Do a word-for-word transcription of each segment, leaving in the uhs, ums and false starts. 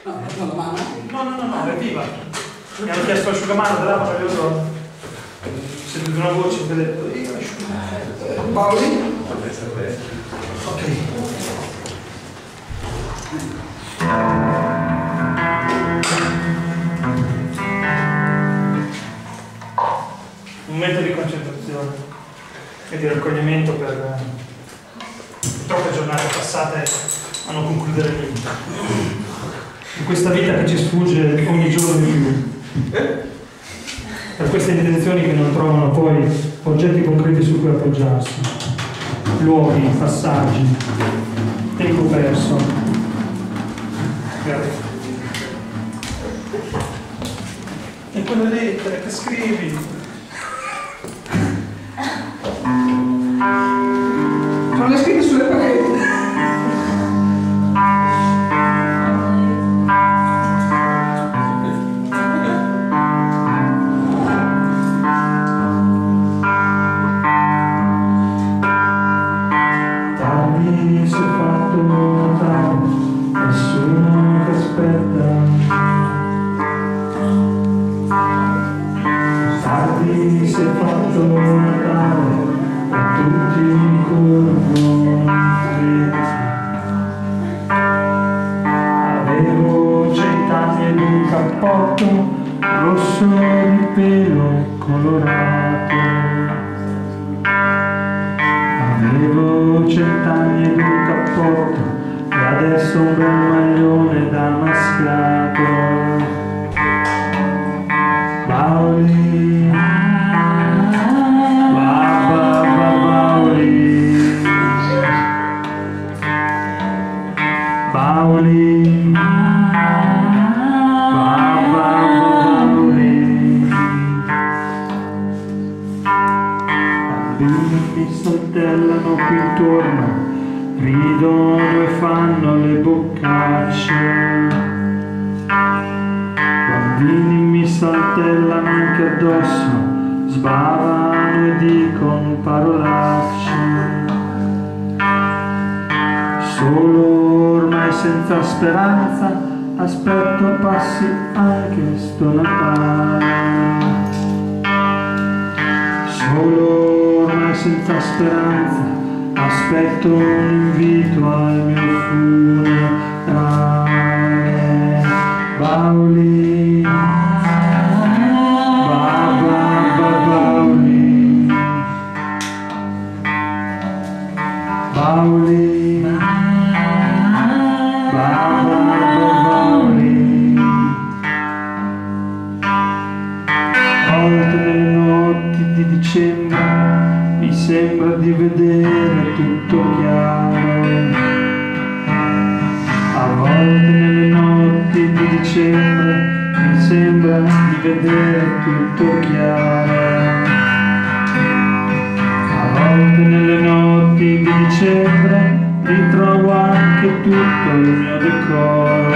No, no, la mano? No, no, no, no, è viva. Mi hanno chiesto l'asciugamano dell'acqua, io ho sentito una voce che ha detto io l'asciugamano. Paoli? Ok. Un momento di concentrazione e di raccoglimento per troppe giornate passate a non concludere niente. In questa vita che ci sfugge ogni giorno di più. Per queste intenzioni che non trovano poi oggetti concreti su cui appoggiarsi. Luoghi, passaggi, tempo perso. Grazie. E quelle lettere che scrivi. Sono le scritte sulle pareti. Tardi si è fatto notare, nessuno che aspetta. Tardi si è fatto notare, a tutti corrono. Avevo cent'anni ed un cappotto rosso di pelo colorato. Avevo cent'anni ed un cappotto e adesso un bel maglione damascato. Bauli, ba ba ba bauli, bauli, ba ba ba bauli. Bambini mi saltellano qui intorno, ridono e fanno le boccacce. Bambini mi saltellano anche addosso, sbavano e dicono parolacce. Solo ormai senza speranza, aspetto passi anche sto Natale. Solo ormai senza speranza, aspetto un invito al mio funerale. Bauli, ba ba ba bauli, bauli, ba ba ba bauli. Oltre le notti di dicembre mi sembra di vedere tutto chiaro. A volte nelle notti di dicembre mi sembra di vedere tutto chiaro. A volte nelle notti di dicembre ritrovo anche tutto il mio decoro.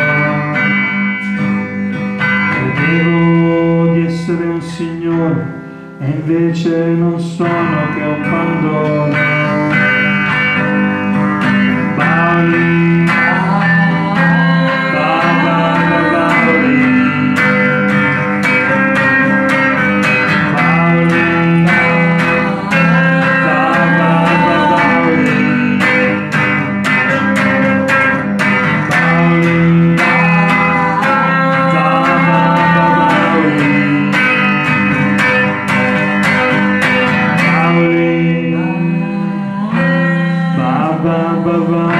Credevo di essere un signore e invece non sono che un pandoro. Bauli, ba ba ba bauli, bauli, ba ba ba bauli, bauli, ba ba ba bauli, bauli, ba ba ba bauli.